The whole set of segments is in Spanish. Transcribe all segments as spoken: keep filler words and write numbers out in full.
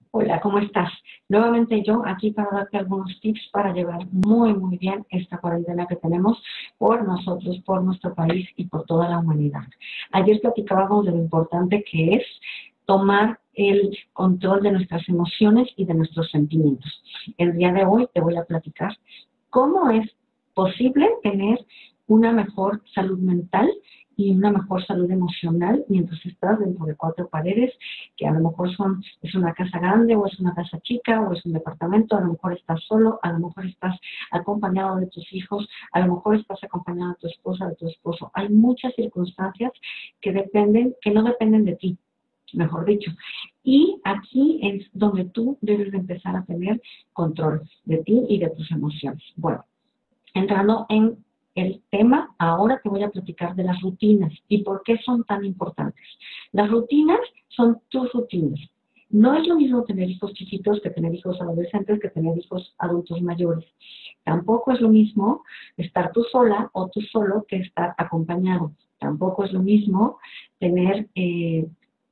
Hola, ¿cómo estás? Nuevamente yo aquí para darte algunos tips para llevar muy, muy bien esta cuarentena que tenemos por nosotros, por nuestro país y por toda la humanidad. Ayer platicábamos de lo importante que es tomar el control de nuestras emociones y de nuestros sentimientos. El día de hoy te voy a platicar cómo es posible tener una mejor salud mental y una mejor salud emocional mientras estás dentro de cuatro paredes, que a lo mejor son, es una casa grande o es una casa chica o es un departamento, a lo mejor estás solo, a lo mejor estás acompañado de tus hijos, a lo mejor estás acompañado de tu esposa, de tu esposo. Hay muchas circunstancias que dependen, que no dependen de ti, mejor dicho. Y aquí es donde tú debes de empezar a tener control de ti y de tus emociones. Bueno, entrando en el tema, ahora te voy a platicar de las rutinas y por qué son tan importantes. Las rutinas son tus rutinas. No es lo mismo tener hijos chiquitos que tener hijos adolescentes, que tener hijos adultos mayores. Tampoco es lo mismo estar tú sola o tú solo que estar acompañado. Tampoco es lo mismo tener eh,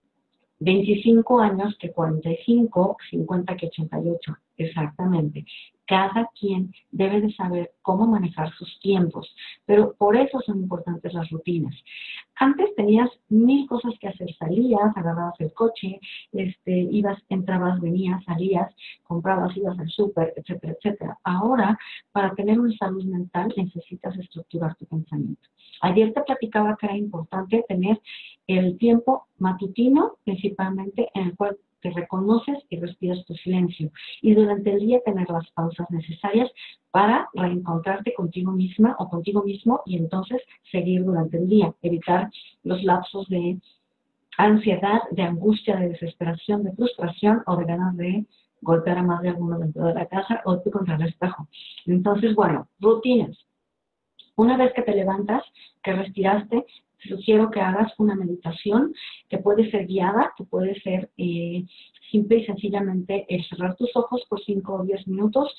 veinticinco años que cuarenta y cinco, cincuenta que ochenta y ocho. Exactamente. Cada quien debe de saber cómo manejar sus tiempos, pero por eso son importantes las rutinas. Antes tenías mil cosas que hacer, salías, agarrabas el coche, este, ibas, entrabas, venías, salías, comprabas, ibas al súper, etcétera, etcétera. Ahora, para tener una salud mental, necesitas estructurar tu pensamiento. Ayer te platicaba que era importante tener el tiempo matutino, principalmente en el cual te reconoces y respiras tu silencio. Y durante el día tener las pausas necesarias para reencontrarte contigo misma o contigo mismo y entonces seguir durante el día. Evitar los lapsos de ansiedad, de angustia, de desesperación, de frustración o de ganas de golpear a más de alguno dentro de la casa o tú contra el espejo. Entonces, bueno, rutinas. Una vez que te levantas, que respiraste, te sugiero que hagas una meditación que puede ser guiada, que puede ser eh, simple y sencillamente el cerrar tus ojos por cinco o diez minutos,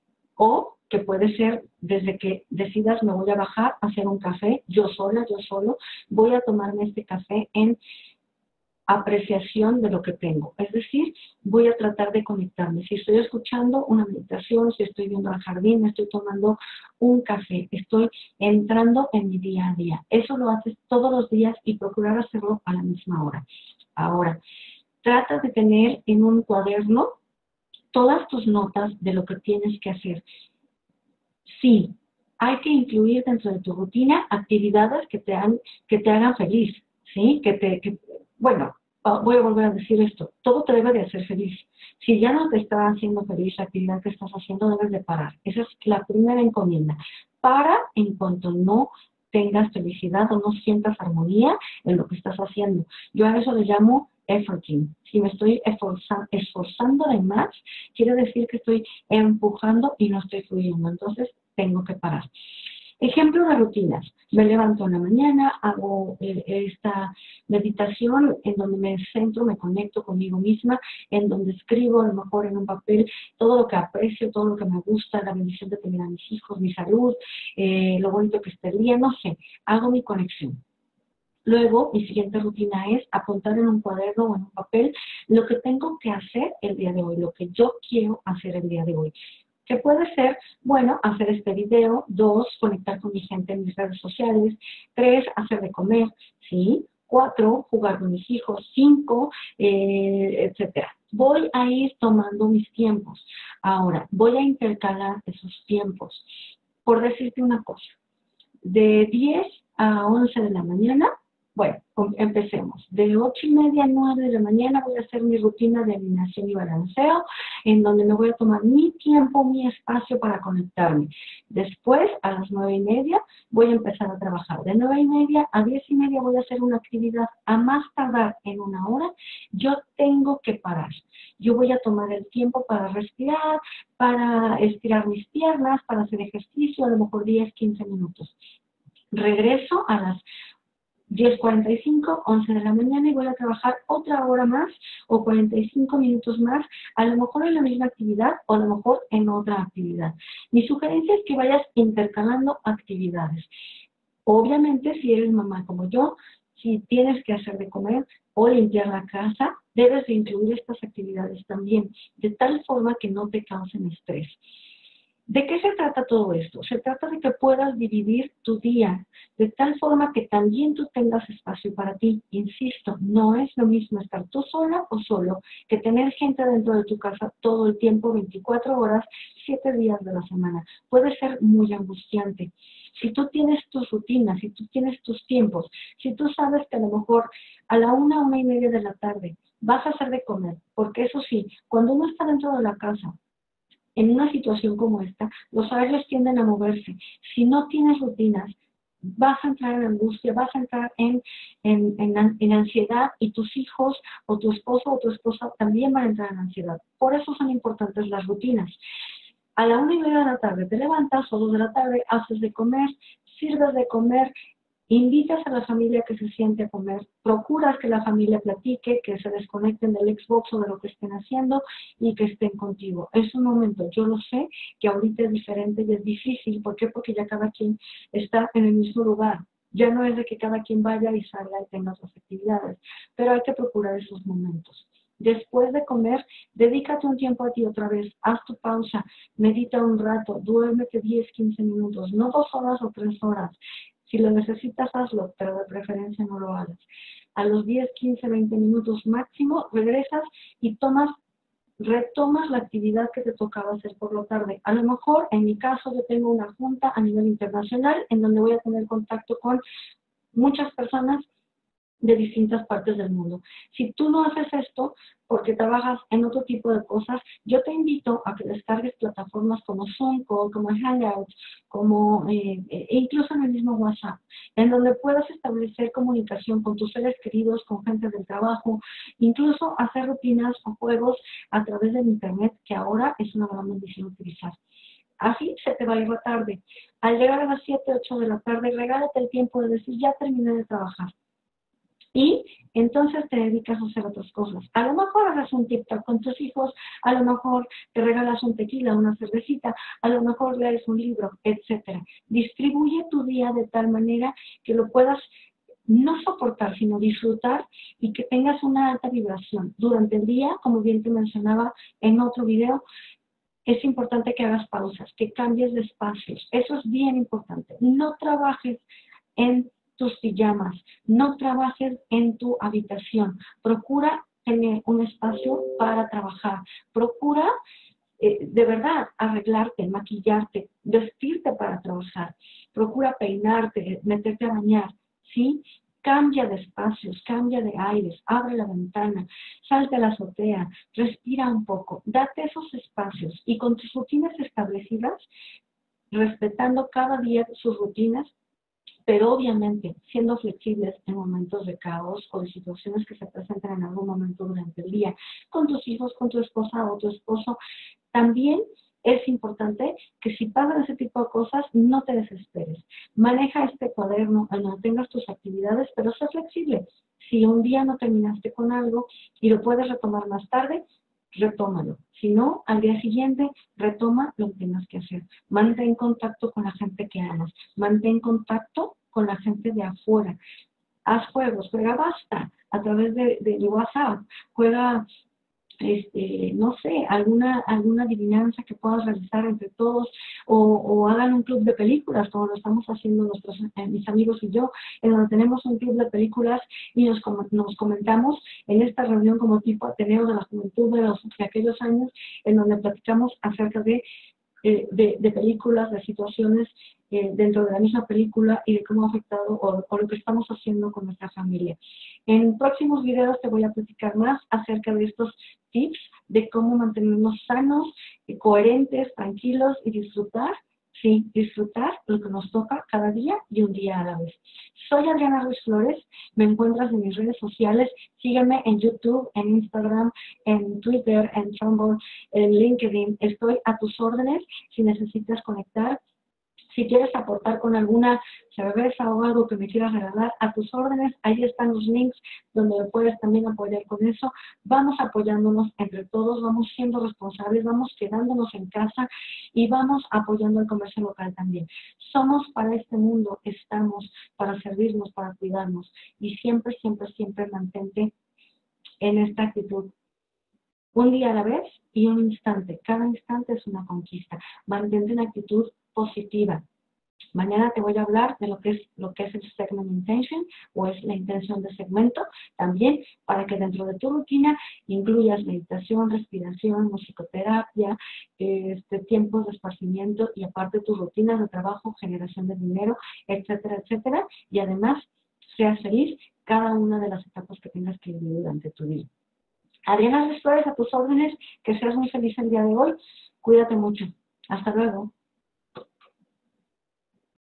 o que puede ser desde que decidas me voy a bajar a hacer un café, yo sola, yo solo, voy a tomarme este café en apreciación de lo que tengo. Es decir, voy a tratar de conectarme. Si estoy escuchando una meditación, si estoy viendo al jardín, me estoy tomando un café, estoy entrando en mi día a día. Eso lo haces todos los días y procurar hacerlo a la misma hora. Ahora, trata de tener en un cuaderno todas tus notas de lo que tienes que hacer. Sí, hay que incluir dentro de tu rutina actividades que te, han, que te hagan feliz, ¿sí? Que te, que, bueno, voy a volver a decir esto, todo te debe de hacer feliz. Si ya no te está haciendo feliz la actividad que estás haciendo, debes de parar. Esa es la primera encomienda. Para en cuanto no tengas felicidad o no sientas armonía en lo que estás haciendo. Yo a eso le llamo efforting. Si me estoy esforzando, esforzando de más, quiere decir que estoy empujando y no estoy fluyendo. Entonces, tengo que parar. Ejemplo de rutinas. Me levanto en la mañana, hago eh, esta meditación en donde me centro, me conecto conmigo misma, en donde escribo a lo mejor en un papel todo lo que aprecio, todo lo que me gusta, la bendición de tener a mis hijos, mi salud, eh, lo bonito que esté el día, no sé, hago mi conexión. Luego, mi siguiente rutina es apuntar en un cuaderno o en un papel lo que tengo que hacer el día de hoy, lo que yo quiero hacer el día de hoy. Que puede ser, bueno, hacer este video, dos, conectar con mi gente en mis redes sociales, tres, hacer de comer, ¿sí? Cuatro, jugar con mis hijos, cinco, eh, etcétera. Voy a ir tomando mis tiempos. Ahora, voy a intercalar esos tiempos. Por decirte una cosa, de diez a once de la mañana, bueno, empecemos. De ocho y media a nueve de la mañana voy a hacer mi rutina de alineación y balanceo, en donde me voy a tomar mi tiempo, mi espacio para conectarme. Después, a las nueve y media, voy a empezar a trabajar. De nueve y media a diez y media voy a hacer una actividad. A más tardar en una hora, yo tengo que parar. Yo voy a tomar el tiempo para respirar, para estirar mis piernas, para hacer ejercicio, a lo mejor diez, quince minutos. Regreso a las diez cuarenta y cinco, once de la mañana y voy a trabajar otra hora más o cuarenta y cinco minutos más, a lo mejor en la misma actividad o a lo mejor en otra actividad. Mi sugerencia es que vayas intercalando actividades. Obviamente, si eres mamá como yo, si tienes que hacer de comer o limpiar la casa, debes de incluir estas actividades también, de tal forma que no te causen estrés. ¿De qué se trata todo esto? Se trata de que puedas dividir tu día de tal forma que también tú tengas espacio para ti. Insisto, no es lo mismo estar tú sola o solo que tener gente dentro de tu casa todo el tiempo, veinticuatro horas, siete días de la semana. Puede ser muy angustiante. Si tú tienes tus rutinas, si tú tienes tus tiempos, si tú sabes que a lo mejor a la una, una y media de la tarde vas a hacer de comer, porque eso sí, cuando uno está dentro de la casa, en una situación como esta, los horarios tienden a moverse. Si no tienes rutinas, vas a entrar en angustia, vas a entrar en, en, en, en ansiedad y tus hijos o tu esposo o tu esposa también van a entrar en ansiedad. Por eso son importantes las rutinas. A la una y media de la tarde te levantas o dos de la tarde, haces de comer, sirves de comer, invitas a la familia que se siente a comer, procuras que la familia platique, que se desconecten del Xbox o de lo que estén haciendo y que estén contigo. Es un momento, yo lo sé, que ahorita es diferente y es difícil. ¿Por qué? Porque ya cada quien está en el mismo lugar. Ya no es de que cada quien vaya y salga y tenga otras actividades, pero hay que procurar esos momentos. Después de comer, dedícate un tiempo a ti otra vez, haz tu pausa, medita un rato, duérmete diez, quince minutos, no dos horas o tres horas. Si lo necesitas, hazlo, pero de preferencia no lo hagas. A los diez, quince, veinte minutos máximo, regresas y tomas, retomas la actividad que te tocaba hacer por la tarde. A lo mejor, en mi caso, yo tengo una junta a nivel internacional en donde voy a tener contacto con muchas personas de distintas partes del mundo. Si tú no haces esto porque trabajas en otro tipo de cosas, yo te invito a que descargues plataformas como Zoom, como Hangouts, como eh, e incluso en el mismo WhatsApp, en donde puedas establecer comunicación con tus seres queridos, con gente del trabajo, incluso hacer rutinas o juegos a través del Internet, que ahora es una gran bendición utilizar. Así se te va a ir la tarde. Al llegar a las siete, ocho de la tarde, regálate el tiempo de decir, ya terminé de trabajar. Y entonces te dedicas a hacer otras cosas. A lo mejor haces un TikTok con tus hijos, a lo mejor te regalas un tequila, una cervecita, a lo mejor lees un libro, etcétera. Distribuye tu día de tal manera que lo puedas no soportar, sino disfrutar y que tengas una alta vibración. Durante el día, como bien te mencionaba en otro video, es importante que hagas pausas, que cambies de espacios. Eso es bien importante. No trabajes en tus pijamas, no trabajes en tu habitación, procura tener un espacio para trabajar, procura eh, de verdad arreglarte, maquillarte, vestirte para trabajar, procura peinarte, meterte a bañar, ¿sí? Cambia de espacios, cambia de aires, abre la ventana, salte a la azotea, respira un poco, date esos espacios y con tus rutinas establecidas, respetando cada día sus rutinas, pero obviamente siendo flexibles en momentos de caos o de situaciones que se presentan en algún momento durante el día, con tus hijos, con tu esposa o tu esposo. También es importante que si pasan ese tipo de cosas, no te desesperes. Maneja este cuaderno en donde tengas tus actividades, pero sé flexible. Si un día no terminaste con algo y lo puedes retomar más tarde, retómalo. Si no, al día siguiente, retoma lo que tengas que hacer. Mantén contacto con la gente que amas. Mantén contacto con la gente de afuera. Haz juegos, juega basta a través de, de, de WhatsApp. Juega, este, no sé, alguna, alguna adivinanza que puedas realizar entre todos o, o hagan un club de películas, como lo estamos haciendo nuestros, eh, mis amigos y yo, en donde tenemos un club de películas y nos, nos comentamos en esta reunión como tipo Ateneo de la Juventud de, los, de aquellos años, en donde platicamos acerca de, eh, de, de películas, de situaciones eh, dentro de la misma película y de cómo ha afectado o, o lo que estamos haciendo con nuestra familia. En próximos videos te voy a platicar más acerca de estos tips de cómo mantenernos sanos, coherentes, tranquilos y disfrutar, sí, disfrutar lo que nos toca cada día y un día a la vez. Soy Adriana Ruiz Flores, me encuentras en mis redes sociales, sígueme en YouTube, en Instagram, en Twitter, en Tumblr, en LinkedIn, estoy a tus órdenes si necesitas conectar. Si quieres aportar con alguna cerveza o algo que me quieras regalar, a tus órdenes, ahí están los links donde me puedes también apoyar con eso. Vamos apoyándonos entre todos, vamos siendo responsables, vamos quedándonos en casa y vamos apoyando el comercio local también. Somos para este mundo, estamos para servirnos, para cuidarnos y siempre, siempre, siempre mantente en esta actitud. Un día a la vez y un instante. Cada instante es una conquista. Mantente en actitud positiva. Mañana te voy a hablar de lo que es lo que es el segment intention o es la intención de segmento, también para que dentro de tu rutina incluyas meditación, respiración, musicoterapia, este, tiempos de esparcimiento y aparte tus rutinas de trabajo, generación de dinero, etcétera, etcétera. Y además seas feliz cada una de las etapas que tengas que vivir durante tu día. Adriana Flores, a tus órdenes, que seas muy feliz el día de hoy. Cuídate mucho. Hasta luego.